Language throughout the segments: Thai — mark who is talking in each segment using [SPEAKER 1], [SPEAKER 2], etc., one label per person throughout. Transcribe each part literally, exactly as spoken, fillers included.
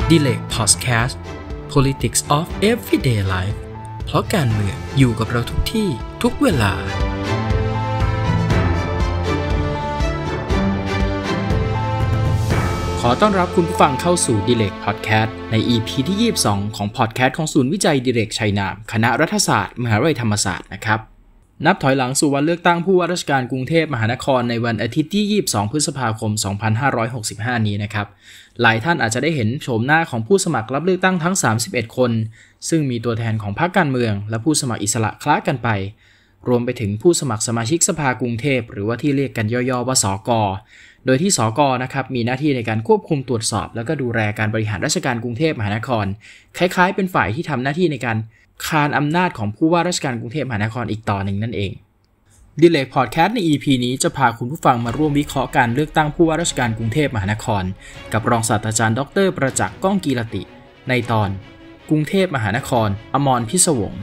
[SPEAKER 1] Delay Podcast Politics of Everyday Life เพราะการเมืองอยู่กับเราทุกที่ทุกเวลาขอต้อนรับคุณผู้ฟังเข้าสู่ Delay Podcast ใน อี พี ที่ยี่สิบสองของ Podcast ของศูนย์วิจัย Delay ชัยนามคณะรัฐศาสตร์มหาวิทยาลัยธรรมศาสตร์นะครับนับถอยหลังสู่วันเลือกตั้งผู้ว่าราชการกรุงเทพมหานครในวันอาทิตย์ที่ยี่สิบสองพฤษภาคมสองพันห้าร้อยหกสิบห้านี้นะครับหลายท่านอาจจะได้เห็นโฉมหน้าของผู้สมัครรับเลือกตั้งทั้งสามสิบเอ็ดคนซึ่งมีตัวแทนของพรรคการเมืองและผู้สมัครอิสระคล้ากันไปรวมไปถึงผู้สมัครสมาชิกสภากรุงเทพหรือว่าที่เรียกกันย่อๆว่าสก.โดยที่สก.นะครับมีหน้าที่ในการควบคุมตรวจสอบแล้วก็ดูแลการบริหารราชการกรุงเทพมหานครคล้ายๆเป็นฝ่ายที่ทำหน้าที่ในการคานอำนาจของผู้ว่าราชการกรุงเทพมหานครอีกต่อหนึ่งนั่นเองDelay Podcast ใน อี พี นี้จะพาคุณผู้ฟังมาร่วมวิเคราะห์การเลือกตั้งผู้ว่าราชการกรุงเทพมหานครกับรองศาสตราจารย์ดรประจักษ์ก้องกีรติในตอนกรุงเทพมหานครอมรพิศวง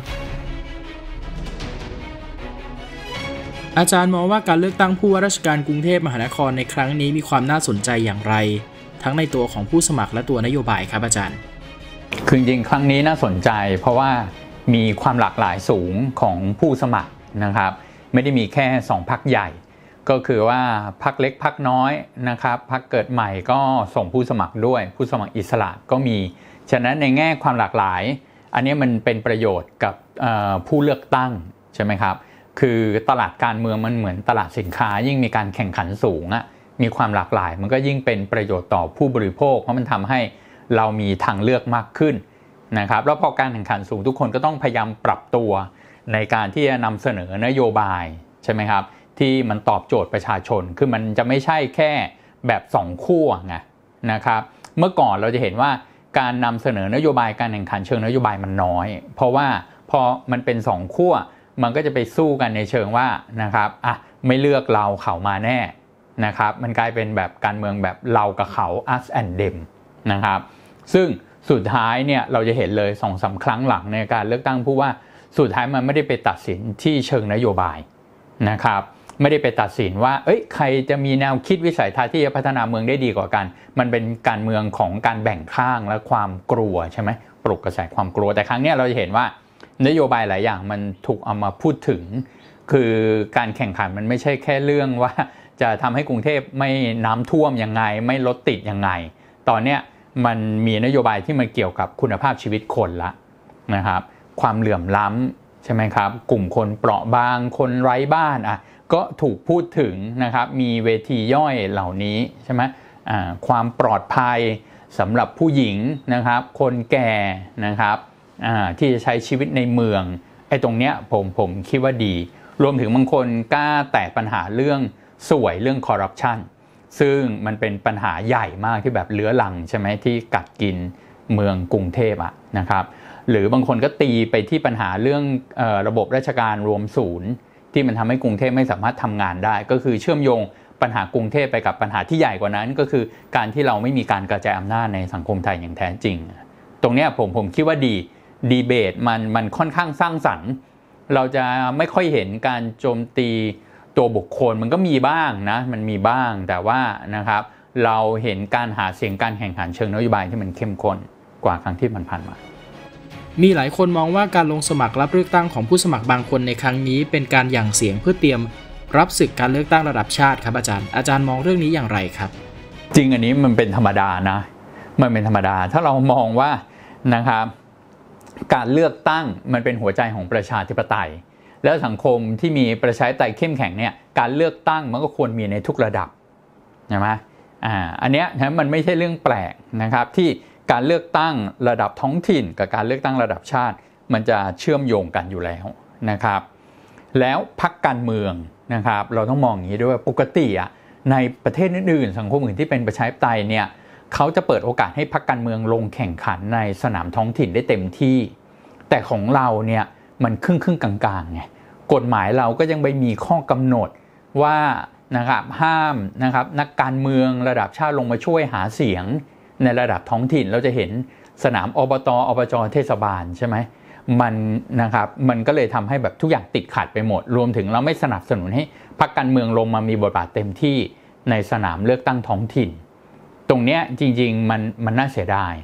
[SPEAKER 1] อาจารย์มองว่าการเลือกตั้งผู้ว่าราชการกรุงเทพมหานครในครั้งนี้มีความน่าสนใจอย่างไรทั้งในตัวของผู้สมัครและตัวนโยบายครับอาจารย์
[SPEAKER 2] คือจริงครั้งนี้น่าสนใจเพราะว่ามีความหลากหลายสูงของผู้สมัครนะครับไม่ได้มีแค่สองพรรคใหญ่ก็คือว่าพรรคเล็กพรรคน้อยนะครับพรรคเกิดใหม่ก็ส่งผู้สมัครด้วยผู้สมัครอิสระก็มีฉะนั้นในแง่ความหลากหลายอันนี้มันเป็นประโยชน์กับผู้เลือกตั้งใช่ไหมครับคือตลาดการเมืองมันเหมือนตลาดสินค้ายิ่งมีการแข่งขันสูงอะมีความหลากหลายมันก็ยิ่งเป็นประโยชน์ต่อผู้บริโภคเพราะมันทำให้เรามีทางเลือกมากขึ้นนะครับแล้วพอการแข่งขันสูงทุกคนก็ต้องพยายามปรับตัวในการที่จะนำเสนอนโยบายใช่ไหมครับที่มันตอบโจทย์ประชาชนคือมันจะไม่ใช่แค่แบบสองขั้วไงนะครับเมื่อก่อนเราจะเห็นว่าการนำเสนอนโยบายการแข่งขันเชิงนโยบายมันน้อยเพราะว่าพอมันเป็นสองขั้วมันก็จะไปสู้กันในเชิงว่านะครับอ่ะไม่เลือกเราเขามาแน่นะครับมันกลายเป็นแบบการเมืองแบบเรากับเขา us and them นะครับซึ่งสุดท้ายเนี่ยเราจะเห็นเลย สองถึงสาม ครั้งหลังในการเลือกตั้งผู้ว่าสุดท้ายมันไม่ได้ไปตัดสินที่เชิงนโยบายนะครับไม่ได้ไปตัดสินว่าเอ้ยใครจะมีแนวคิดวิสัยทัศน์ที่จะพัฒนาเมืองได้ดีกว่ากันมันเป็นการเมืองของการแบ่งข้างและความกลัวใช่ไหมปลุกกระแสความกลัวแต่ครั้งนี้เราจะเห็นว่านโยบายหลายอย่างมันถูกเอามาพูดถึงคือการแข่งขันมันไม่ใช่แค่เรื่องว่าจะทำให้กรุงเทพไม่น้ำท่วมยังไงไม่รถติดยังไงตอนนี้มันมีนโยบายที่มันเกี่ยวกับคุณภาพชีวิตคนละนะครับความเหลื่อมล้ำใช่ไหมครับกลุ่มคนเปราะบางคนไร้บ้านอ่ะก็ถูกพูดถึงนะครับมีเวทีย่อยเหล่านี้ใช่ไหมอ่าความปลอดภัยสำหรับผู้หญิงนะครับคนแก่นะครับอ่าที่จะใช้ชีวิตในเมืองไอ้ตรงเนี้ยผมผมคิดว่าดีรวมถึงบางคนกล้าแตกปัญหาเรื่องสวยเรื่องคอร์รัปชันซึ่งมันเป็นปัญหาใหญ่มากที่แบบเลื้อรังใช่ไหมที่กัดกินเมืองกรุงเทพอ่ะนะครับหรือบางคนก็ตีไปที่ปัญหาเรื่องเอ่อระบบราชการรวมศูนย์ที่มันทำให้กรุงเทพไม่สามารถทำงานได้ก็คือเชื่อมโยงปัญหากรุงเทพไปกับปัญหาที่ใหญ่กว่านั้นก็คือการที่เราไม่มีการกระจายอำนาจในสังคมไทยอย่างแท้จริงตรงนี้ผมผมคิดว่าดีดีเบตมันมันค่อนข้างสร้างสรรค์เราจะไม่ค่อยเห็นการโจมตีตัวบุคคลมันก็มีบ้างนะมันมีบ้างแต่ว่านะครับเราเห็นการหาเสียงการแข่งขันเชิงนโยบายที่มันเข้มข้นกว่าครั้งที่ผ่านมา
[SPEAKER 1] มีหลายคนมองว่าการลงสมัครรับเลือกตั้งของผู้สมัครบางคนในครั้งนี้เป็นการหยั่งเสียงเพื่อเตรียมรับศึกการเลือกตั้งระดับชาติครับอาจารย์อาจารย์มองเรื่องนี้อย่างไรครับ
[SPEAKER 2] จริงอันนี้มันเป็นธรรมดานะมันเป็นธรรมดาถ้าเรามองว่านะครับการเลือกตั้งมันเป็นหัวใจของประชาธิปไตยแล้วสังคมที่มีประชาธิปไตยเข้มแข็งเนี่ยการเลือกตั้งมันก็ควรมีในทุกระดับใช่ไหมอ่าอันเนี้ยนะมันไม่ใช่เรื่องแปลกนะครับที่การเลือกตั้งระดับท้องถิ่นกับการเลือกตั้งระดับชาติมันจะเชื่อมโยงกันอยู่แล้วนะครับแล้วพรรคการเมืองนะครับเราต้องมองอย่างนี้ด้วยปกติอ่ะในประเทศอื่นๆสังคมอื่นที่เป็นประชาธิปไตยเนี่ยเขาจะเปิดโอกาสให้พรรคการเมืองลงแข่งขันในสนามท้องถิ่นได้เต็มที่แต่ของเราเนี่ยมันครึ่งครึ่งกลางๆไงกฎหมายเราก็ยังไปมีข้อกำหนดว่านะครับห้ามนะครับนักการเมืองระดับชาติลงมาช่วยหาเสียงในระดับท้องถิ่นเราจะเห็นสนามอบต.อบจ.เทศบาลใช่ไหมมันนะครับมันก็เลยทำให้แบบทุกอย่างติดขัดไปหมดรวมถึงเราไม่สนับสนุนให้พรรคการเมืองลงมามีบทบาทเต็มที่ในสนามเลือกตั้งท้องถิ่นตรงเนี้ยจริงๆมันมันน่าเสียดาย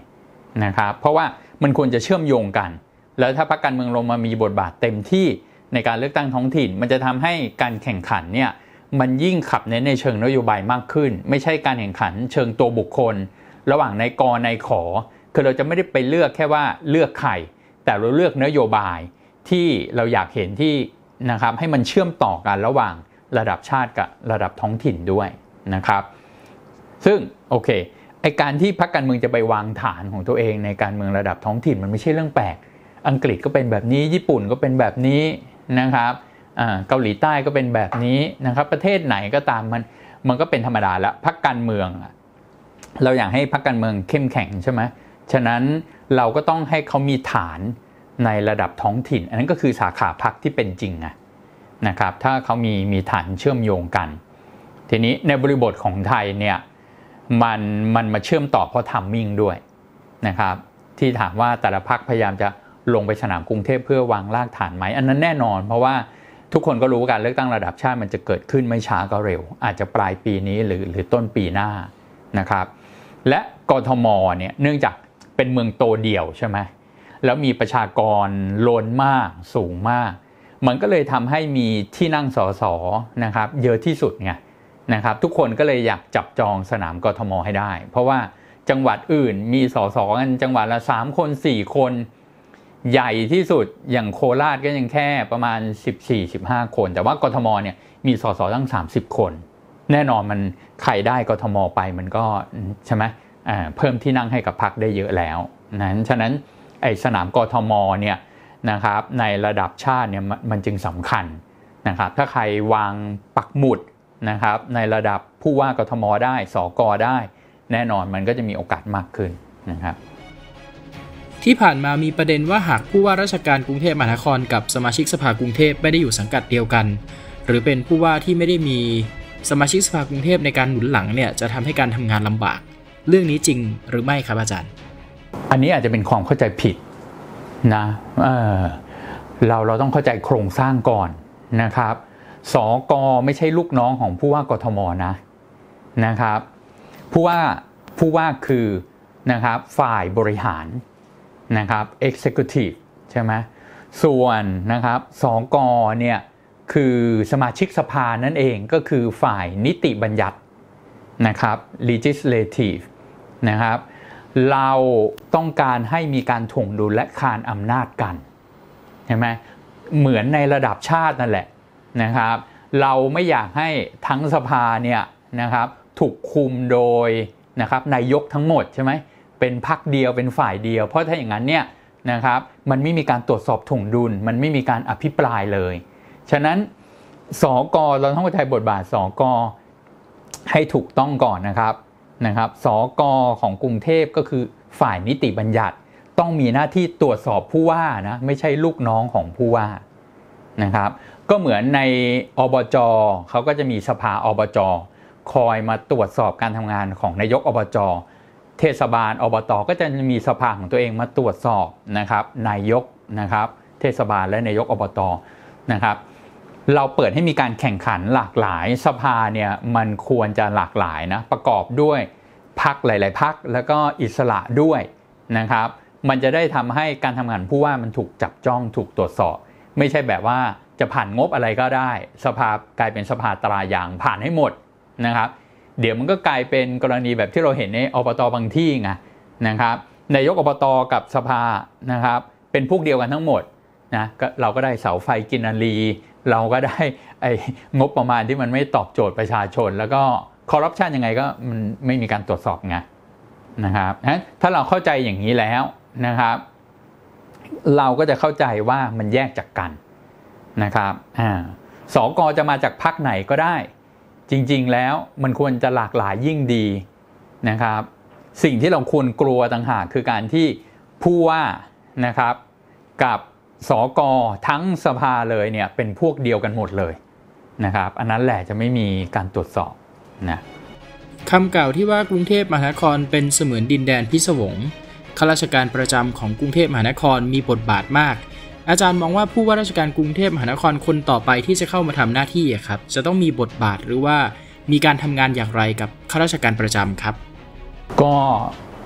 [SPEAKER 2] นะครับเพราะว่ามันควรจะเชื่อมโยงกันแล้วถ้าพรรคการเมืองลงมามีบทบาทเต็มที่ในการเลือกตั้งท้องถิ่นมันจะทำให้การแข่งขันเนี่ยมันยิ่งขับเน้นในเชิงนโยบายมากขึ้นไม่ใช่การแข่งขันเชิงตัวบุคคลระหว่างนายกนายขอคือเราจะไม่ได้ไปเลือกแค่ว่าเลือกใครแต่เราเลือกนโยบายที่เราอยากเห็นที่นะครับให้มันเชื่อมต่อกันระหว่างระดับชาติกับระดับท้องถิ่นด้วยนะครับซึ่งโอเคไอการที่พรรคการเมืองจะไปวางฐานของตัวเองในการเมืองระดับท้องถิ่นมันไม่ใช่เรื่องแปลกอังกฤษก็เป็นแบบนี้ญี่ปุ่นก็เป็นแบบนี้นะครับเกาหลีใต้ก็เป็นแบบนี้นะครับประเทศไหนก็ตามมันมันก็เป็นธรรมดาแล้วพรรคการเมืองเราอยากให้พรรคการเมืองเข้มแข็งใช่ไหมฉะนั้นเราก็ต้องให้เขามีฐานในระดับท้องถิ่นอันนั้นก็คือสาขาพรรคที่เป็นจริงนะครับถ้าเขามีมีฐานเชื่อมโยงกันทีนี้ในบริบทของไทยเนี่ยมันมันมาเชื่อมต่อเพราะทัมมิ่งด้วยนะครับที่ถามว่าแต่ละพรรคพยายามจะลงไปสนามกรุงเทพเพื่อวางรากฐานไหมอันนั้นแน่นอนเพราะว่าทุกคนก็รู้การเลือกตั้งระดับชาติมันจะเกิดขึ้นไม่ช้าก็เร็วอาจจะปลายปีนี้หรือหรือต้นปีหน้านะครับและกทมเนี่ยเนื่องจากเป็นเมืองโตเดี่ยวใช่ไหมแล้วมีประชากรล้นมากสูงมากมันก็เลยทำให้มีที่นั่งสสนะครับเยอะที่สุดไงนะครับทุกคนก็เลยอยากจับจองสนามกทมให้ได้เพราะว่าจังหวัดอื่นมีสสกันจังหวัดละสามคนสี่คนใหญ่ที่สุดอย่างโคราชก็ยังแค่ประมาณ สิบสี่ถึงสิบห้า คนแต่ว่ากทมเนี่ยมีสสตั้งสามสิบคนแน่นอนมันใครได้กทมไปมันก็ใช่ไหมอ่าเพิ่มที่นั่งให้กับพรรคได้เยอะแล้วนั้นฉะนั้นไอ้สนามกทมเนี่ยนะครับในระดับชาติเนี่ยมันจึงสำคัญนะครับถ้าใครวางปักหมุดนะครับในระดับผู้ว่ากทมได้สกได้แน่นอนมันก็จะมีโอกาสมากขึ้นนะครับ
[SPEAKER 1] ที่ผ่านมามีประเด็นว่าหากผู้ว่าราชการกรุงเทพมหานครกับสมาชิกสภากรุงเทพไม่ได้อยู่สังกัดเดียวกันหรือเป็นผู้ว่าที่ไม่ได้มีสมาชิกสภากรุงเทพในการหนุนหลังเนี่ยจะทำให้การทำงานลำบากเรื่องนี้จริงหรือไม่ครับอาจารย์
[SPEAKER 2] อันนี้อาจจะเป็นความเข้าใจผิดนะ เออ เราเราต้องเข้าใจโครงสร้างก่อนนะครับสก.ไม่ใช่ลูกน้องของผู้ว่ากทมนะนะครับผู้ว่าผู้ว่าคือนะครับฝ่ายบริหารนะครับ executive ใช่ไหมส่วนนะครับสก.เนี่ยคือสมาชิกสภานั่นเองก็คือฝ่ายนิติบัญญัตินะครับ legislative นะครับเราต้องการให้มีการถ่วงดุลและคานอำนาจกันใช่ไหมเหมือนในระดับชาตินั่นแหละนะครับเราไม่อยากให้ทั้งสภาเนี่ยนะครับถูกคุมโดยนะครับนายกทั้งหมดใช่ไหมเป็นพรรคเดียวเป็นฝ่ายเดียวเพราะถ้าอย่างนั้นเนี่ยนะครับมันไม่มีการตรวจสอบถ่วงดุลมันไม่มีการอภิปรายเลยฉะนั้นสก.เราต้องเข้าใจบทบาทสก.ให้ถูกต้องก่อนนะครับนะครับสก.ของกรุงเทพก็คือฝ่ายนิติบัญญัติต้องมีหน้าที่ตรวจสอบผู้ว่านะไม่ใช่ลูกน้องของผู้ว่านะครับก็เหมือนในอบจ.เขาก็จะมีสภาอบจ.คอยมาตรวจสอบการทำงานของนายกอบจ.เทศบาลอบต.ก็จะมีสภาของตัวเองมาตรวจสอบนะครับนายกนะครับเทศบาลและนายกอบต.นะครับเราเปิดให้มีการแข่งขันหลากหลายสภาเนี่ยมันควรจะหลากหลายนะประกอบด้วยพรรคหลายๆพรรคแล้วก็อิสระด้วยนะครับมันจะได้ทำให้การทำงานผู้ว่ามันถูกจับจ้องถูกตรวจสอบไม่ใช่แบบว่าจะผ่านงบอะไรก็ได้สภากลายเป็นสภาตรายางผ่านให้หมดนะครับเดี๋ยวมันก็กลายเป็นกรณีแบบที่เราเห็นในอบต.บางที่ไงนะครับนายกอบต.กับสภานะครับเป็นพวกเดียวกันทั้งหมดนะเราก็ได้เสาไฟกินนารีเราก็ได้ไอ้งบประมาณที่มันไม่ตอบโจทย์ประชาชนแล้วก็คอร์รัปชันยังไงก็มันไม่มีการตรวจสอบไงนะครับถ้าเราเข้าใจอย่างนี้แล้วนะครับเราก็จะเข้าใจว่ามันแยกจากกันนะครับอ่าสก.จะมาจากพรรคไหนก็ได้จริงๆแล้วมันควรจะหลากหลายยิ่งดีนะครับสิ่งที่เราควรกลัวต่างหากคือการที่ผู้ว่านะครับกับสก.ทั้งสภาเลยเนี่ยเป็นพวกเดียวกันหมดเลยนะครับอันนั้นแหละจะไม่มีการตรวจสอบนะ
[SPEAKER 1] คำกล่าวที่ว่ากรุงเทพมหานครเป็นเสมือนดินแดนพิศวงข้าราชการประจำของกรุงเทพมหานครมีบทบาทมากอาจารย์มองว่าผู้ว่าราชการกรุงเทพมหานครคนต่อไปที่จะเข้ามาทำหน้าที่ครับจะต้องมีบทบาทหรือว่ามีการทำงานอย่างไรกับข้าราชการประจำครับ
[SPEAKER 2] ก็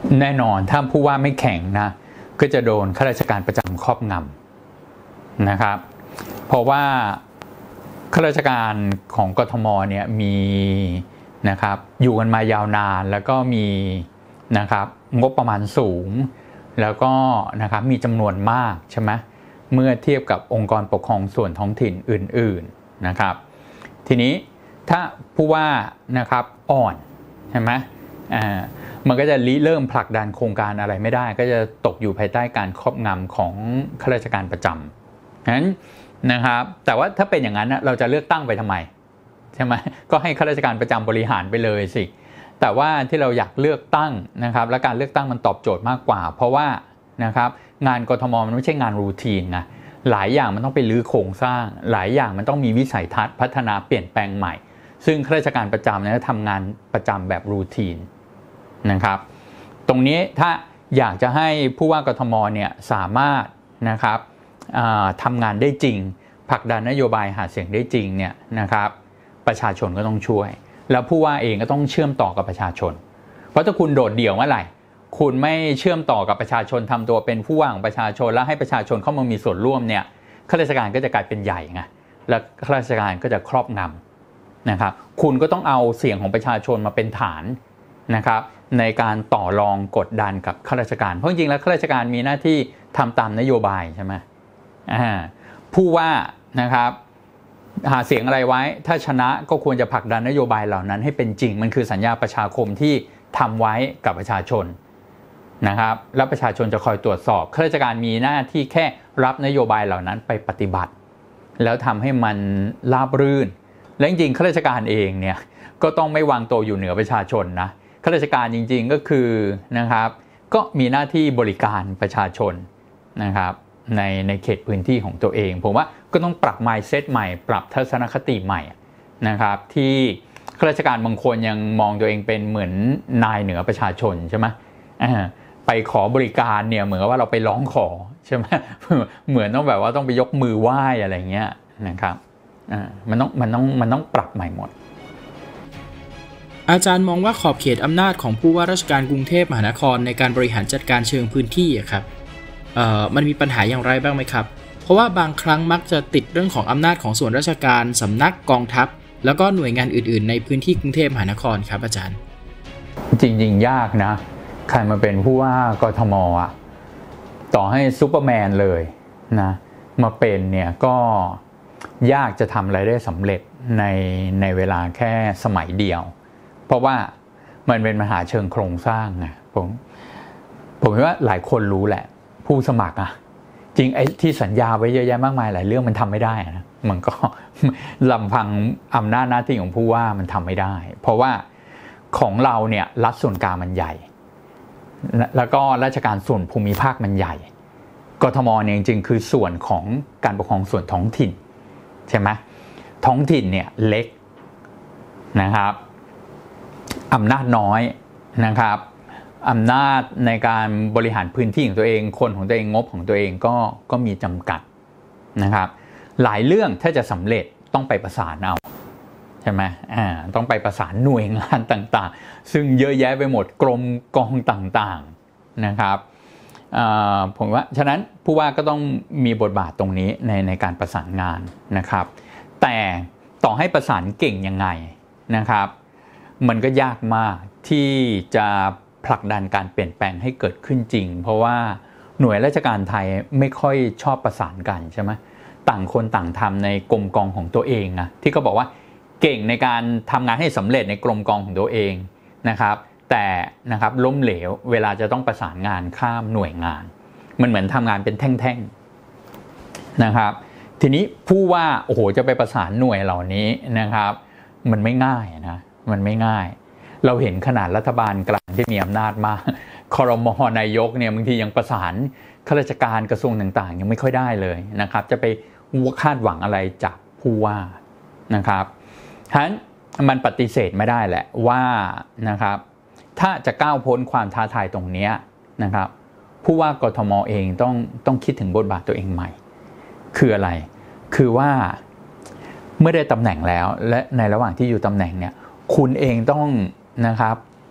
[SPEAKER 2] แน่นอนถ้าผู้ว่าไม่แข็งนะก็จะโดนข้าราชการประจำครอบงำนะครับเพราะว่าข้าราชการของกทมเนี่ยมีนะครับอยู่กันมายาวนานแล้วก็มีนะครับงบประมาณสูงแล้วก็นะครับมีจำนวนมากใช่ไหมเมื่อเทียบกับองค์กรปกครองส่วนท้องถิ่นอื่นๆนะครับทีนี้ถ้าผู้ว่านะครับอ่อนใช่ไหมอ่ามันก็จะริเริ่มผลักดันโครงการอะไรไม่ได้ก็จะตกอยู่ภายใต้การครอบงำของข้าราชการประจำนั้นนะครับแต่ว่าถ้าเป็นอย่างนั้นเราจะเลือกตั้งไปทำไมใช่ไหมก็ให้ข้าราชการประจำบริหารไปเลยสิแต่ว่าที่เราอยากเลือกตั้งนะครับและการเลือกตั้งมันตอบโจทย์มากกว่าเพราะว่านะครับงานกทมมันไม่ใช่งานรูทีนนะหลายอย่างมันต้องไปรื้อโครงสร้างหลายอย่างมันต้องมีวิสัยทัศน์พัฒนาเปลี่ยนแปลงใหม่ซึ่งข้าราชการประจำเนี่ยทำงานประจำแบบรูทีนนะครับตรงนี้ถ้าอยากจะให้ผู้ว่ากทมเนี่ยสามารถนะครับทำงานได้จริงผลักดันนโยบายหาเสียงได้จริงเนี่ยนะครับประชาชนก็ต้องช่วยแล้วผู้ว่าเองก็ต้องเชื่อมต่อกับประชาชนเพราะถ้าคุณโดดเดี่ยวเมื่อไหร่คุณไม่เชื่อมต่อกับประชาชนทำตัวเป็นผู้ว่าของประชาชนแล้วให้ประชาชนเข้ามามีส่วนร่วมเนี่ยข้าราชการก็จะกลายเป็นใหญ่ไงและข้าราชการก็จะครอบงำนะครับคุณก็ต้องเอาเสียงของประชาชนมาเป็นฐานนะครับในการต่อรองกดดันกับข้าราชการเพราะจริงๆแล้วข้าราชการมีหน้าที่ทำตามนโยบายใช่ไหมอ่าผู้ว่านะครับหาเสียงอะไรไว้ถ้าชนะก็ควรจะผลักดันนโยบายเหล่านั้นให้เป็นจริงมันคือสัญญาประชาคมที่ทำไว้กับประชาชนนะครับแล้วประชาชนจะคอยตรวจสอบข้าราชการมีหน้าที่แค่รับนโยบายเหล่านั้นไปปฏิบัติแล้วทำให้มันราบรื่นและจริงๆข้าราชการเองเนี่ยก็ต้องไม่วางตัวอยู่เหนือประชาชนนะข้าราชการจริงๆก็คือนะครับก็มีหน้าที่บริการประชาชนนะครับในในเขตพื้นที่ของตัวเองผมว่าก็ต้องปรับ mindset ใหม่ปรับทัศนคติใหม่นะครับที่ข้าราชการบางคนยังมองตัวเองเป็นเหมือนนายเหนือประชาชนใช่ไหมไปขอบริการเนี่ยเหมือนว่าเราไปร้องขอใช่ไหมเหมือนต้องแบบว่าต้องไปยกมือไหว้อะไรเงี้ยนะครับมันต้องมันต้องมันต้องปรับใหม่หมด
[SPEAKER 1] อาจารย์มองว่าขอบเขตอำนาจของผู้ว่าราชการกรุงเทพมหานครในการบริหารจัดการเชิงพื้นที่ครับเอ่อมันมีปัญหาอย่างไรบ้างไหมครับเพราะว่าบางครั้งมักจะติดเรื่องของอำนาจของส่วนราชการสำนักกองทัพแล้วก็หน่วยงานอื่นๆในพื้นที่กรุงเทพมหานครครับอาจารย์
[SPEAKER 2] จริงๆยากนะใครมาเป็นผู้ว่ากทมอ่ะต่อให้ซูเปอร์แมนเลยนะมาเป็นเนี่ยก็ยากจะทำอะไรได้สำเร็จในในเวลาแค่สมัยเดียวเพราะว่ามันเป็นปัญหาเชิงโครงสร้างไงผมผมว่าหลายคนรู้แหละผู้สมัครอ่ะจริงไอ้ที่สัญญาไว้เยอะแยะมากมายหลายเรื่องมันทำไม่ได้นะมันก็ลำพังอำนาจหน้าที่ของผู้ว่ามันทำไม่ได้เพราะว่าของเราเนี่ยรัฐส่วนกลางมันใหญ่แล้วก็ราชการส่วนภูมิภาคมันใหญ่กทมเนี่ยจริงๆคือส่วนของการปกครองส่วนท้องถิ่นใช่ไหมท้องถิ่นเนี่ยเล็กนะครับอำนาจน้อยนะครับอำนาจในการบริหารพื้นที่ของตัวเองคนของตัวเองงบของตัวเองก็ก็มีจำกัดนะครับหลายเรื่องถ้าจะสำเร็จต้องไปประสานเอาใช่ไหมอ่าต้องไปประสานหน่วยงานต่างๆซึ่งเยอะแยะไปหมดกรมกองต่างๆนะครับผมว่าฉะนั้นผู้ว่าก็ต้องมีบทบาทตรงนี้ในในการประสานงานนะครับแต่ต่อให้ประสานเก่งยังไงนะครับมันก็ยากมากที่จะผลักดันการเปลี่ยนแปลงให้เกิดขึ้นจริงเพราะว่าหน่วยราชการไทยไม่ค่อยชอบประสานกันใช่ไหมต่างคนต่างทำในกรมกองของตัวเองนะที่เขาบอกว่าเก่งในการทำงานให้สำเร็จในกรมกองของตัวเองนะครับแต่นะครับล้มเหลวเวลาจะต้องประสานงานข้ามหน่วยงานมันเหมือนทำงานเป็นแท่งๆนะครับทีนี้ผู้ว่าโอ้โหจะไปประสานหน่วยเหล่านี้นะครับมันไม่ง่ายนะมันไม่ง่ายเราเห็นขนาดรัฐบาลกลางที่มีอำนาจมากครม.นายกเนี่ยบางทียังประสานข้าราชการกระทรวงต่างๆยังไม่ค่อยได้เลยนะครับจะไปคาดหวังอะไรจากผู้ว่านะครับฉะนั้นมันปฏิเสธไม่ได้แหละว่านะครับถ้าจะก้าวพ้นความท้าทายตรงนี้นะครับผู้ว่ากทม.เองต้องต้องคิดถึงบทบาทตัวเองใหม่คืออะไรคือว่าเมื่อได้ตำแหน่งแล้วและในระหว่างที่อยู่ตำแหน่งเนี่ยคุณเองต้องนะครับ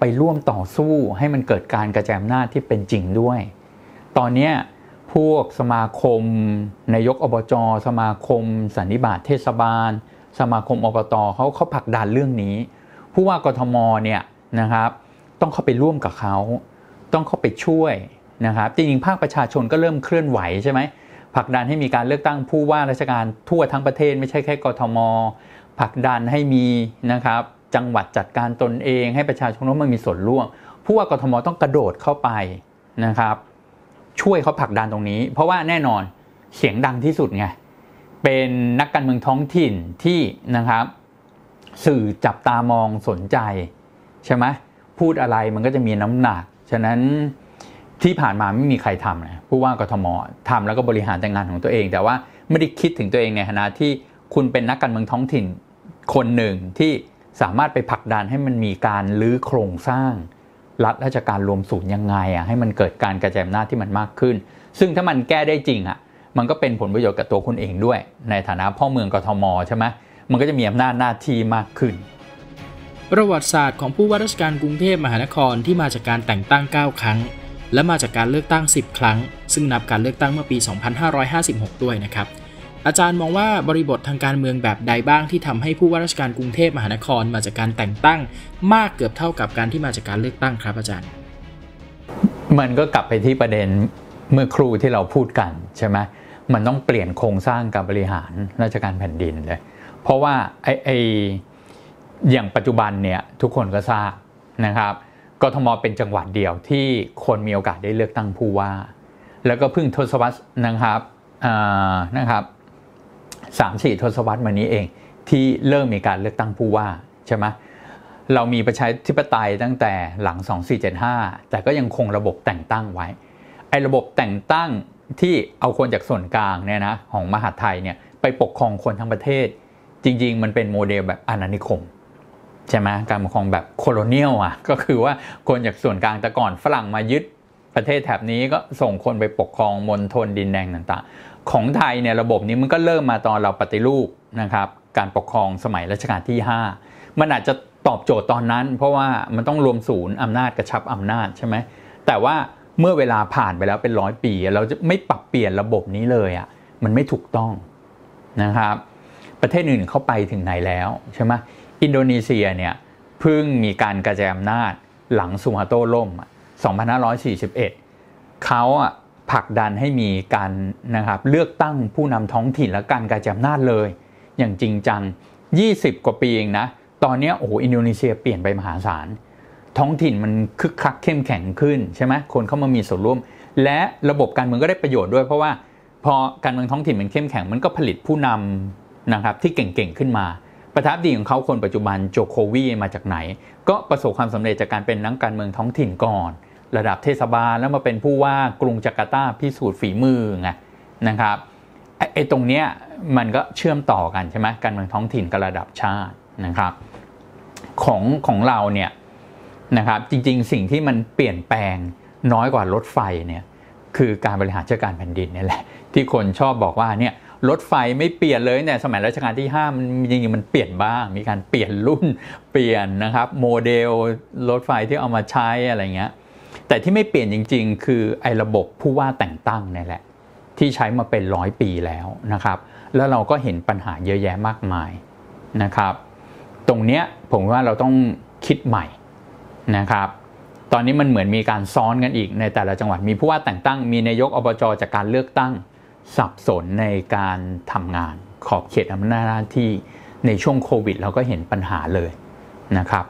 [SPEAKER 2] ไปร่วมต่อสู้ให้มันเกิดการกระจายอำนาจที่เป็นจริงด้วยตอนนี้พวกสมาคมนายกอบจ.สมาคมสันนิบาตเทศบาลสมาคมอบต.เขาเขาผลักดันเรื่องนี้ผู้ว่ากทมเนี่ยนะครับต้องเข้าไปร่วมกับเขาต้องเข้าไปช่วยนะครับจริงๆภาคประชาชนก็เริ่มเคลื่อนไหวใช่ไหมผลักดันให้มีการเลือกตั้งผู้ว่าราชการทั่วทั้งประเทศไม่ใช่แค่กทมผลักดันให้มีนะครับจังหวัดจัดการตนเองให้ประชาชนว่ามันมีส่วนร่วมผู้ว่ากทมต้องกระโดดเข้าไปนะครับช่วยเขาผลักดันตรงนี้เพราะว่าแน่นอนเสียงดังที่สุดไงเป็นนักการเมืองท้องถิ่นที่นะครับสื่อจับตามองสนใจใช่ไหมพูดอะไรมันก็จะมีน้ำหนักฉะนั้นที่ผ่านมาไม่มีใครทำนะผู้ว่ากทมทำแล้วก็บริหารแต่งานของตัวเองแต่ว่าไม่ได้คิดถึงตัวเองในฐานะที่คุณเป็นนักการเมืองท้องถิ่นคนหนึ่งที่สามารถไปผลักดันให้มันมีการลื้อโครงสร้างรัฐราชการรวมศูนย์ยังไงอ่ะให้มันเกิดการกระจายอำนาจที่มันมากขึ้นซึ่งถ้ามันแก้ได้จริงอ่ะมันก็เป็นผลประโยชน์กับตัวคุณเองด้วยในฐานะพ่อเมืองกทมใช่ไหมมันก็จะมีอำนาจหน้าที่มากขึ้น
[SPEAKER 1] ประวัติศาสตร์ของผู้ว่าราชการกรุงเทพมหานครที่มาจากการแต่งตั้งเก้าครั้งและมาจากการเลือกตั้งสิบครั้งซึ่งนับการเลือกตั้งเมื่อปีสองพันห้าร้อยห้าสิบหกด้วยนะครับอาจารย์มองว่าบริบททางการเมืองแบบใดบ้างที่ทำให้ผู้ว่าราชการกรุงเทพมหานครมาจากการแต่งตั้งมากเกือบเท่ากับการที่มาจากการเลือกตั้งครับอาจารย์
[SPEAKER 2] มันก็กลับไปที่ประเด็นเมื่อครู่ที่เราพูดกันใช่ไหมมันต้องเปลี่ยนโครงสร้างการบริหารราชการแผ่นดินเลยเพราะว่าไอ้ไอ้อย่างปัจจุบันเนี่ยทุกคนก็ทราบนะครับกทมเป็นจังหวัดเดียวที่คนมีโอกาสได้เลือกตั้งผู้ว่าแล้วก็เพิ่งทศวรรษนะครับนะครับสามสี่ทศวรรษมานี้เองที่เริ่มมีการเลือกตั้งผู้ว่าใช่ไหมเรามีประชาธิปไตยตั้งแต่หลังสองพันสี่ร้อยเจ็ดสิบห้าแต่ก็ยังคงระบบแต่งตั้งไว้ไอ้ระบบแต่งตั้งที่เอาคนจากส่วนกลางเนี่ยนะของมหาดไทยเนี่ยไปปกครองคนทั้งประเทศจริงๆมันเป็นโมเดลแบบอาณานิคมใช่ไหมการปกครองแบบโคโลเนียลอ่ะก็คือว่าคนจากส่วนกลางแต่ก่อนฝรั่งมายึดประเทศแถบนี้ก็ส่งคนไปปกครองมณฑลดินแดงต่างๆของไทยเนี่ยระบบนี้มันก็เริ่มมาตอนเราปฏิรูปนะครับการปกครองสมัยรัชกาลที่ห้ามันอาจจะตอบโจทย์ตอนนั้นเพราะว่ามันต้องรวมศูนย์อำนาจกระชับอำนาจใช่ไหมแต่ว่าเมื่อเวลาผ่านไปแล้วเป็นร้อยปีเราจะไม่ปรับเปลี่ยนระบบนี้เลยอ่ะมันไม่ถูกต้องนะครับประเทศอื่นเข้าไปถึงไหนแล้วใช่ไหมอินโดนีเซียเนี่ยเพิ่งมีการกระจายอำนาจหลังซูฮาโตล่มสองพันห้าร้อยสี่สิบเอ็ดเขาอ่ะผลักดันให้มีการนะครับเลือกตั้งผู้นำท้องถิ่นและการกระจายอำนาจเลยอย่างจริงจังยี่สิบกว่าปีเองนะตอนนี้โอ้โหอินโดนีเซียเปลี่ยนไปมหาศาลท้องถิ่นมันคึกคักเข้มแข็งขึ้นใช่ไหมคนเข้ามามีส่วนร่วมและระบบการเมืองก็ได้ประโยชน์ด้วยเพราะว่าพอการเมืองท้องถิ่นมันเข้มแข็งมันก็ผลิตผู้นำนะครับที่เก่งๆขึ้นมาประทับดีของเขาคนปัจจุบันโจโควีมาจากไหนก็ประสบความสำเร็จจากการเป็นนักการเมืองท้องถิ่นก่อนระดับเทศบาลแล้วมาเป็นผู้ว่ากรุงจาการ์ตาพิสูจน์ฝีมือไงนะครับไอ้ตรงเนี้ยมันก็เชื่อมต่อกันใช่ไหมการเมืองท้องถิ่นกับระดับชาตินะครับของของเราเนี่ยนะครับจริงๆสิ่งที่มันเปลี่ยนแปลงน้อยกว่ารถไฟเนี่ยคือการบริหารจัดการแผ่นดินนี่แหละที่คนชอบบอกว่าเนี่ยรถไฟไม่เปลี่ยนเลยเนี่ยสมัยรัชกาลที่ห้ามันจริงๆมันเปลี่ยนบ้างมีการเปลี่ยนรุ่นเปลี่ยนนะครับโมเดลรถไฟที่เอามาใช้อะไรเงี้ยแต่ที่ไม่เปลี่ยนจริงๆคือไอ้ระบบผู้ว่าแต่งตั้งนี่แหละที่ใช้มาเป็นร้อยปีแล้วนะครับแล้วเราก็เห็นปัญหาเยอะแยะมากมายนะครับตรงเนี้ยผมว่าเราต้องคิดใหม่นะครับตอนนี้มันเหมือนมีการซ้อนกันอีกในแต่ละจังหวัดมีผู้ว่าแต่งตั้งมีนายกอบจจากการเลือกตั้งสับสนในการทำงานขอบเขตอำนาจหน้าที่ในช่วงโควิดเราก็เห็นปัญหาเลยนะครับ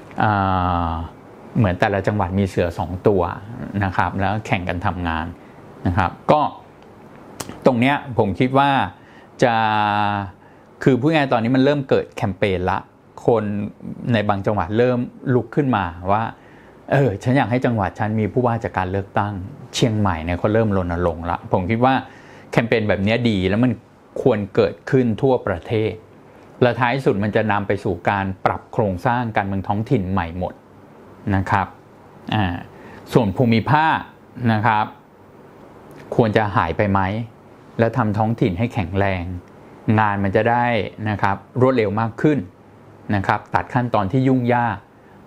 [SPEAKER 2] เหมือนแต่ละจังหวัดมีเสือสองตัวนะครับแล้วแข่งกันทำงานนะครับก็ตรงเนี้ยผมคิดว่าจะคือพูดง่ายตอนนี้มันเริ่มเกิดแคมเปญละคนในบางจังหวัดเริ่มลุกขึ้นมาว่าเออฉันอยากให้จังหวัดฉันมีผู้ว่าจากการเลือกตั้งเชียงใหม่เนี่ยเขาเริ่มรณรงค์ละผมคิดว่าแคมเปญแบบนี้ดีแล้วมันควรเกิดขึ้นทั่วประเทศและท้ายสุดมันจะนำไปสู่การปรับโครงสร้างการเมืองท้องถิ่นใหม่หมดนะครับอ่าส่วนภูมิภาคนะครับควรจะหายไปไหมแล้วทำท้องถิ่นให้แข็งแรงงานมันจะได้นะครับรวดเร็วมากขึ้นนะครับตัดขั้นตอนที่ยุ่งยาก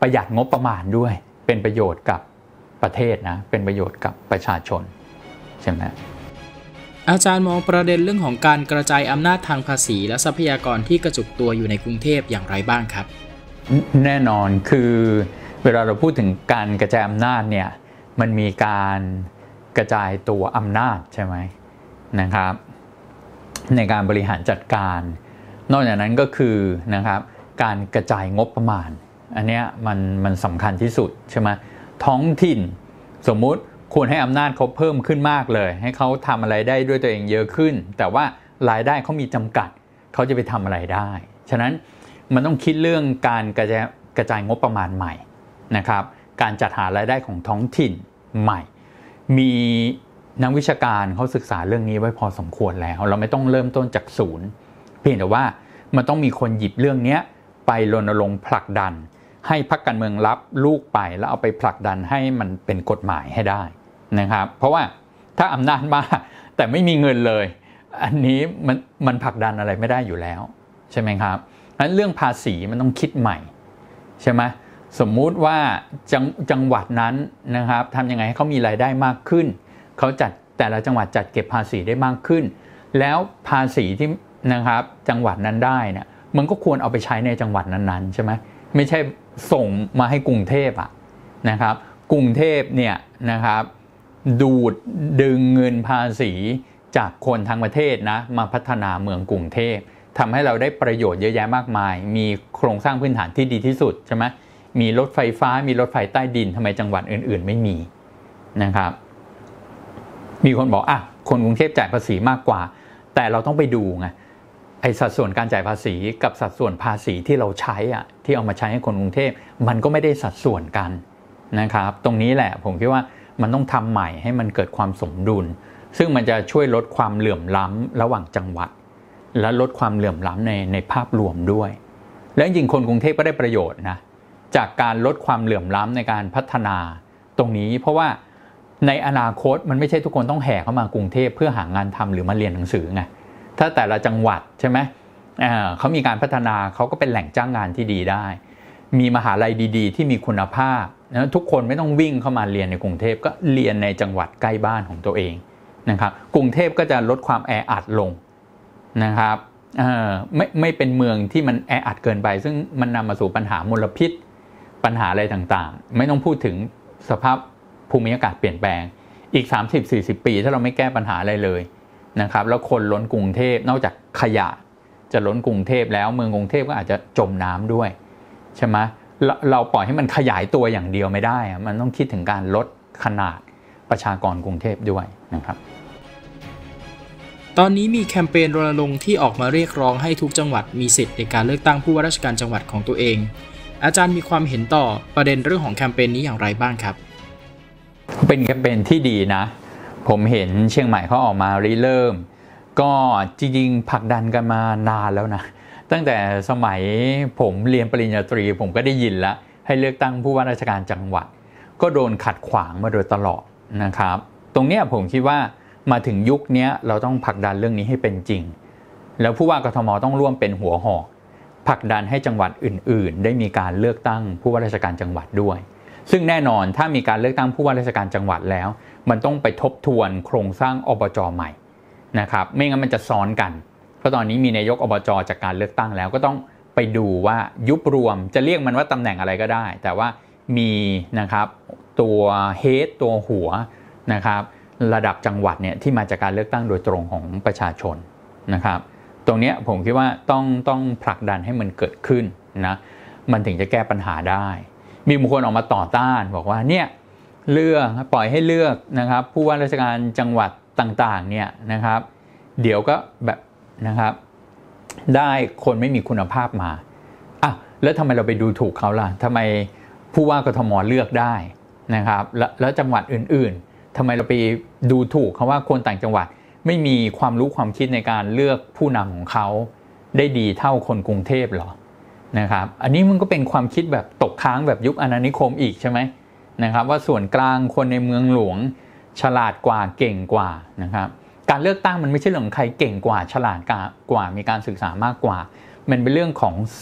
[SPEAKER 2] ประหยัดงบประมาณด้วยเป็นประโยชน์กับประเทศนะเป็นประโยชน์กับประชาชนใช่ไหม
[SPEAKER 1] อาจารย์มองประเด็นเรื่องของการกระจายอำนาจทางภาษีและทรัพยากรที่กระจุกตัวอยู่ในกรุงเทพอย่างไรบ้างครับ
[SPEAKER 2] แน่นอนคือเวลาเราพูดถึงการกระจายอำนาจเนี่ยมันมีการกระจายตัวอำนาจใช่ไหมนะครับในการบริหารจัดการนอกจากนั้นก็คือนะครับการกระจายงบประมาณอันเนี้ยมันมันสำคัญที่สุดใช่ไหมท้องถิ่นสมมุติควรให้อำนาจเขาเพิ่มขึ้นมากเลยให้เขาทำอะไรได้ด้วยตัวเองเยอะขึ้นแต่ว่ารายได้เขามีจำกัดเขาจะไปทำอะไรได้ฉะนั้นมันต้องคิดเรื่องการกระจายกระจายงบประมาณใหม่นะครับการจัดหารายได้ของท้องถิ่นใหม่มีนักวิชาการเขาศึกษาเรื่องนี้ไว้พอสมควรแล้วเราไม่ต้องเริ่มต้นจากศูนย์เพียงแต่ว่ามันต้องมีคนหยิบเรื่องนี้ไปรณรงค์ผลักดันให้พรรคการเมืองรับลูกไปแล้วเอาไปผลักดันให้มันเป็นกฎหมายให้ได้นะครับเพราะว่าถ้าอำนาจมากแต่ไม่มีเงินเลยอันนี้มันมันผลักดันอะไรไม่ได้อยู่แล้วใช่ไหมครับงั้นเรื่องภาษีมันต้องคิดใหม่ใช่ไหมสมมุติว่าจังจังหวัดนั้นนะครับทำยังไงให้เขามีรายได้มากขึ้นเขาจัดแต่ละจังหวัดจัดเก็บภาษีได้มากขึ้นแล้วภาษีที่นะครับจังหวัดนั้นได้เนี่ยมันก็ควรเอาไปใช้ในจังหวัดนั้นๆใช่ไหมไม่ใช่ส่งมาให้กรุงเทพอ่ะนะครับกรุงเทพเนี่ยนะครับดูดดึงเงินภาษีจากคนทั้งประเทศนะมาพัฒนาเมืองกรุงเทพทำให้เราได้ประโยชน์เยอะแยะมากมายมีโครงสร้างพื้นฐานที่ดีที่สุดใช่ไหมมีรถไฟฟ้ามีรถไฟใต้ดินทำไมจังหวัดอื่นๆไม่มีนะครับมีคนบอกอ่ะคนกรุงเทพจ่ายภาษีมากกว่าแต่เราต้องไปดูไงไอ้สัดส่วนการจ่ายภาษีกับสัดส่วนภาษีที่เราใช้อ่ะที่เอามาใช้ให้คนกรุงเทพมันก็ไม่ได้สัดส่วนกันนะครับตรงนี้แหละผมคิดว่ามันต้องทำใหม่ให้มันเกิดความสมดุลซึ่งมันจะช่วยลดความเหลื่อมล้ำระหว่างจังหวัดและลดความเหลื่อมล้ำในในภาพรวมด้วยและจริงคนกรุงเทพก็ได้ประโยชน์นะจากการลดความเหลื่อมล้ำในการพัฒนาตรงนี้เพราะว่าในอนาคตมันไม่ใช่ทุกคนต้องแห่เข้ามากรุงเทพเพื่อหางานทำหรือมาเรียนหนังสือไงถ้าแต่ละจังหวัดใช่ไหมอ่าเขามีการพัฒนาเขาก็เป็นแหล่งจ้างงานที่ดีได้มีมหาลัยดีๆที่มีคุณภาพนะทุกคนไม่ต้องวิ่งเข้ามาเรียนในกรุงเทพก็เรียนในจังหวัดใกล้บ้านของตัวเองนะครับกรุงเทพก็จะลดความแออัดลงนะครับเอ่อไม่ไม่เป็นเมืองที่มันแออัดเกินไปซึ่งมันนำมาสู่ปัญหามลพิษปัญหาอะไรต่างๆไม่ต้องพูดถึงสภาพภูมิอากาศเปลี่ยนแปลงอีก สามสิบถึงสี่สิบ ปีถ้าเราไม่แก้ปัญหาอะไรเลยนะครับแล้วคนล้นกรุงเทพนอกจากขยะจะล้นกรุงเทพแล้วเมืองกรุงเทพก็อาจจะจมน้ำด้วยใช่ไหมเราเราปล่อยให้มันขยายตัวอย่างเดียวไม่ได้มันต้องคิดถึงการลดขนาดประชากรกรุงเทพด้วยนะครับ
[SPEAKER 1] ตอนนี้มีแคมเปญรณรงค์ที่ออกมาเรียกร้องให้ทุกจังหวัดมีสิทธิ์ในการเลือกตั้งผู้ว่าราชการจังหวัดของตัวเองอาจารย์มีความเห็นต่อประเด็นเรื่องของแคมเปญนี้อย่างไรบ้างครับ
[SPEAKER 2] เป็นแคมเปญที่ดีนะผมเห็นเชียงใหม่เขาออกมาริเริ่มก็จริงๆผลักดันกันมานานแล้วนะตั้งแต่สมัยผมเรียนปริญญาตรีผมก็ได้ยินแล้วให้เลือกตั้งผู้ว่าราชการจังหวัดก็โดนขัดขวางมาโดยตลอดนะครับตรงเนี้ยผมคิดว่ามาถึงยุคนี้เราต้องผลักดันเรื่องนี้ให้เป็นจริงแล้วผู้ว่ากทมต้องร่วมเป็นหัวหอกผลักดันให้จังหวัดอื่นๆได้มีการเลือกตั้งผู้ว่าราชการจังหวัดด้วยซึ่งแน่นอนถ้ามีการเลือกตั้งผู้ว่าราชการจังหวัดแล้วมันต้องไปทบทวนโครงสร้างอบจ.ใหม่นะครับไม่งั้นมันจะซ้อนกันเพราะตอนนี้มีนายกอบจ.จากการเลือกตั้งแล้วก็ต้องไปดูว่ายุบรวมจะเรียกมันว่าตำแหน่งอะไรก็ได้แต่ว่ามีนะครับตัวเฮดตัวหัวนะครับระดับจังหวัดเนี่ยที่มาจากการเลือกตั้งโดยตรงของประชาชนนะครับตรงนี้ผมคิดว่าต้องต้องผลักดันให้มันเกิดขึ้นนะมันถึงจะแก้ปัญหาได้มีบางคนออกมาต่อต้านบอกว่าเนี่ยเลือกปล่อยให้เลือกนะครับผู้ว่าราชการจังหวัดต่างๆเนี่ยนะครับเดี๋ยวก็แบบนะครับได้คนไม่มีคุณภาพมาอ่ะแล้วทำไมเราไปดูถูกเขาล่ะทำไมผู้ว่ากทมเลือกได้นะครับแล้วแล้วจังหวัดอื่นๆทำไมเราไปดูถูกเขาว่าคนต่างจังหวัดไม่มีความรู้ความคิดในการเลือกผู้นำของเขาได้ดีเท่าคนกรุงเทพหรอนะครับอันนี้มันก็เป็นความคิดแบบตกค้างแบบยุคอาณานิคมอีกใช่ไหมนะครับว่าส่วนกลางคนในเมืองหลวงฉลาดกว่าเก่งกว่านะครับการเลือกตั้งมันไม่ใช่เรื่องของใครเก่งกว่าฉลาดกว่ามีการศึกษามากกว่ามันเป็นเรื่องของสิทธิ์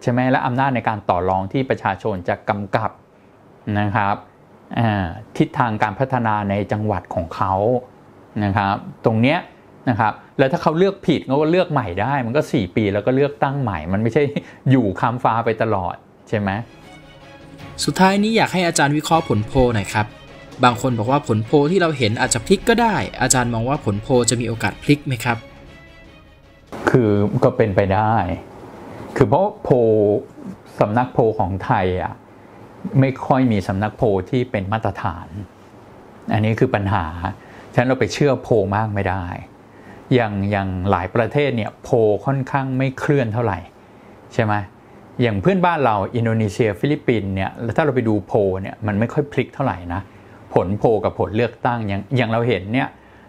[SPEAKER 2] ใช่ไหมและอำนาจในการต่อรองที่ประชาชนจะกำกับนะครับทิศทางการพัฒนาในจังหวัดของเขานะครับตรงเนี้ยนะครับแล้วถ้าเขาเลือกผิดก็เลือกใหม่ได้มันก็สี่ปีแล้วก็เลือกตั้งใหม่มันไม่ใช่อยู่ค้ำฟ้าไปตลอดใช่ไหม
[SPEAKER 1] สุดท้ายนี้อยากให้อาจารย์วิเคราะห์ผลโพลหน่อยครับบางคนบอกว่าผลโพลที่เราเห็นอาจจะพลิกก็ได้อาจารย์มองว่าผลโพลจะมีโอกาสพลิกไหมครับ
[SPEAKER 2] คือก็เป็นไปได้คือเพราะโพลสำนักโพลของไทยอ่ะไม่ค่อยมีสำนักโพลที่เป็นมาตรฐานอันนี้คือปัญหาฉะนั้นเราไปเชื่อโพลมากไม่ได้อย่างอย่างหลายประเทศเนี่ยโพลค่อนข้างไม่เคลื่อนเท่าไหร่ใช่ไหมอย่างเพื่อนบ้านเราอินโดนีเซียฟิลิปปินส์เนี่ยแล้วถ้าเราไปดูโพลเนี่ยมันไม่ค่อยพลิกเท่าไหร่นะผลโพลกับผลเลือกตั้งอย่างอย่างเราเห็นเนี่ย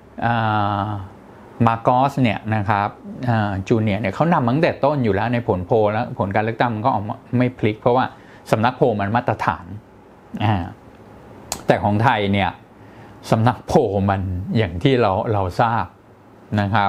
[SPEAKER 2] มาโกสเนี่ยนะครับจูเนียร์เนี่ยเขานำตั้งแต่ต้นอยู่แล้วในผลโพลแล้วผลการเลือกตั้งมันก็ออกมาไม่พลิกเพราะว่าสำนักโพลมันมาตรฐานแต่ของไทยเนี่ยสำนักโพลมันอย่างที่เราเราทราบนะครับ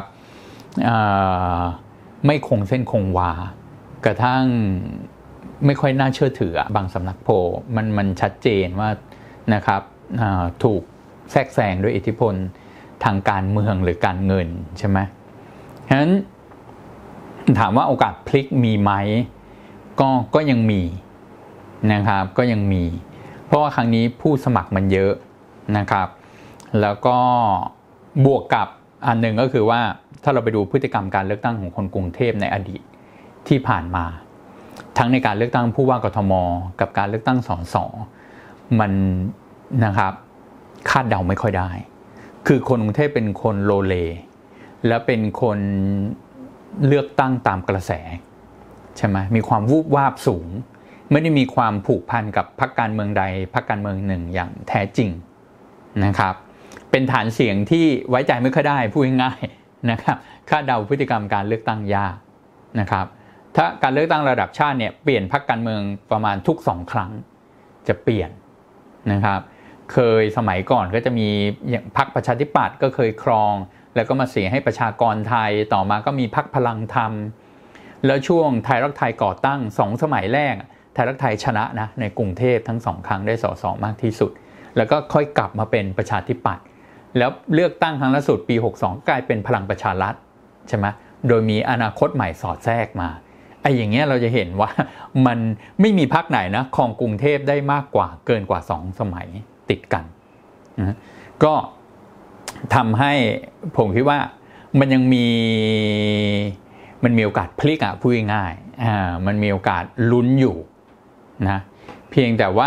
[SPEAKER 2] ไม่คงเส้นคงวากระทั่งไม่ค่อยน่าเชื่อถือบางสำนักโพลมันมันชัดเจนว่านะครับถูกแทรกแซงด้วยอิทธิพลทางการเมืองหรือการเงินใช่ไหมฉะนั้นถามว่าโอกาสพลิกมีไหมก็ก็ยังมีนะครับก็ยังมีเพราะว่าครั้งนี้ผู้สมัครมันเยอะนะครับแล้วก็บวกกับอันหนึ่งก็คือว่าถ้าเราไปดูพฤติกรรมการเลือกตั้งของคนกรุงเทพในอดีตที่ผ่านมาทั้งในการเลือกตั้งผู้ว่ากทมกับการเลือกตั้งสสมันนะครับคาดเดาไม่ค่อยได้คือคนกรุงเทพเป็นคนโลเลและเป็นคนเลือกตั้งตามกระแสใช่ไหมมีความวูบวาบสูงไม่ได้มีความผูกพันกับพรรคการเมืองใดพรรคการเมืองหนึ่งอย่างแท้จริงนะครับเป็นฐานเสียงที่ไว้ใจไม่ค่อยได้พูดง่ายๆนะครับคาดเดาพฤติกรรมการเลือกตั้งยากนะครับถ้าการเลือกตั้งระดับชาติเนี่ยเปลี่ยนพรรคการเมืองประมาณทุกสองครั้งจะเปลี่ยนนะครับเคยสมัยก่อนก็จะมีอย่างพรรคประชาธิปัตย์ก็เคยครองแล้วก็มาเสียให้ประชากรไทยต่อมาก็มีพรรคพลังธรรมแล้วช่วงไทยรักไทยก่อตั้งสองสมัยแรกไทยรักไทยชนะนะในกรุงเทพทั้งสองครั้งได้สสมากที่สุดแล้วก็ค่อยกลับมาเป็นประชาธิปัตย์แล้วเลือกตั้งครั้งล่าสุดปีหกสองกลายเป็นพลังประชารัฐใช่ไหมโดยมีอนาคตใหม่สอดแทรกมาไอ้อย่างเงี้ยเราจะเห็นว่ามันไม่มีพรรคไหนนะครองกรุงเทพได้มากกว่าเกินกว่าสองสมัยติดกันนะก็ทำให้ผมคิดว่ามันยังมีมันมีโอกาสพลิกอ่ะพูดง่ายๆอ่ามันมีโอกาสลุ้นอยู่นะเพียงแต่ว่า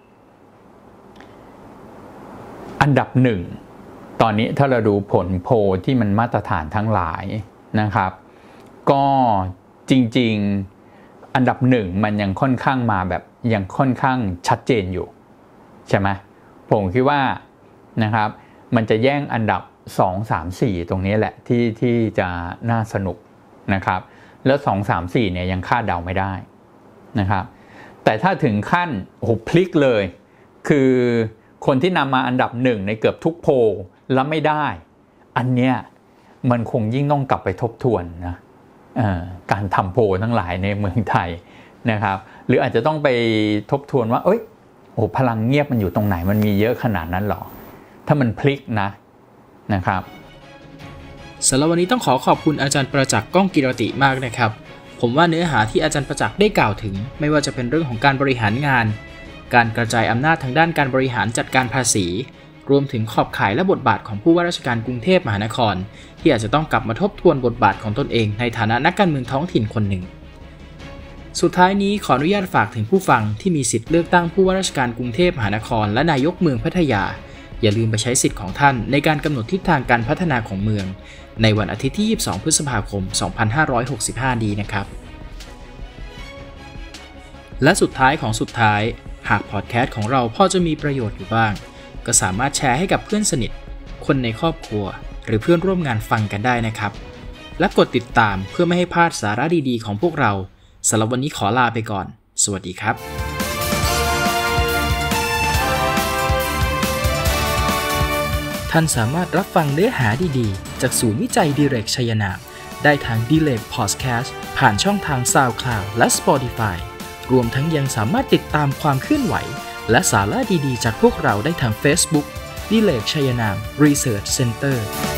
[SPEAKER 2] อันดับหนึ่งตอนนี้ถ้าเราดูผลโพลที่มันมาตรฐานทั้งหลายนะครับก็จริงๆอันดับหนึ่งมันยังค่อนข้างมาแบบยังค่อนข้างชัดเจนอยู่ใช่ไหมผมคิดว่านะครับมันจะแย่งอันดับสอง สาม สี่ตรงนี้แหละที่ที่จะน่าสนุกนะครับแล้วสอง สาม สี่เนี่ยยังคาดเดาไม่ได้นะครับแต่ถ้าถึงขั้นโอ้โหพลิกเลยคือคนที่นำมาอันดับหนึ่งในเกือบทุกโพลแล้วไม่ได้อันเนี้ยมันคงยิ่งต้องกลับไปทบทวนนะการทำโพลทั้งหลายในเมืองไทยนะครับหรืออาจจะต้องไปทบทวนว่าเอ้ยโอ้พลังเงียบมันอยู่ตรงไหนมันมีเยอะขนาดนั้นหรอถ้ามันพลิกนะนะครับ
[SPEAKER 1] สำหรับวันนี้ต้องขอขอบคุณอาจารย์ประจักษ์ก้องกิรติมากนะครับผมว่าเนื้อหาที่อาจารย์ประจักษ์ได้กล่าวถึงไม่ว่าจะเป็นเรื่องของการบริหารงานการกระจายอำนาจทางด้านการบริหารจัดการภาษีรวมถึงขอบข่ายและบทบาทของผู้ว่าราชการกรุงเทพมหานครที่อาจจะต้องกลับมาทบทวนบทบาทของตนเองในฐานะนักการเมืองท้องถิ่นคนหนึ่งสุดท้ายนี้ขออนุญาตฝากถึงผู้ฟังที่มีสิทธิ์เลือกตั้งผู้ว่าราชการกรุงเทพมหานครและนายกเมืองพัทยาอย่าลืมไปใช้สิทธิ์ของท่านในการกำหนดทิศทางการพัฒนาของเมืองในวันอาทิตย์ที่ยี่สิบสองพฤษภาคมสองพันห้าร้อยหกสิบห้านี้นะครับและสุดท้ายของสุดท้ายหากพอดแคสต์ของเราพอจะมีประโยชน์อยู่บ้างก็สามารถแชร์ให้กับเพื่อนสนิทคนในครอบครัวหรือเพื่อนร่วมงานฟังกันได้นะครับและกดติดตามเพื่อไม่ให้พลาดสาระดีๆของพวกเราสำหรับวันนี้ขอลาไปก่อนสวัสดีครับท่านสามารถรับฟังเนื้อหาดีๆจากศูนย์วิจัยดิเรกชัยนามได้ทาง Delay Podcast ผ่านช่องทาง SoundCloud และ Spotify รวมทั้งยังสามารถติดตามความเคลื่อนไหวและสาระดีๆจากพวกเราได้ทาง Facebook Delay ชัยนาม Research Center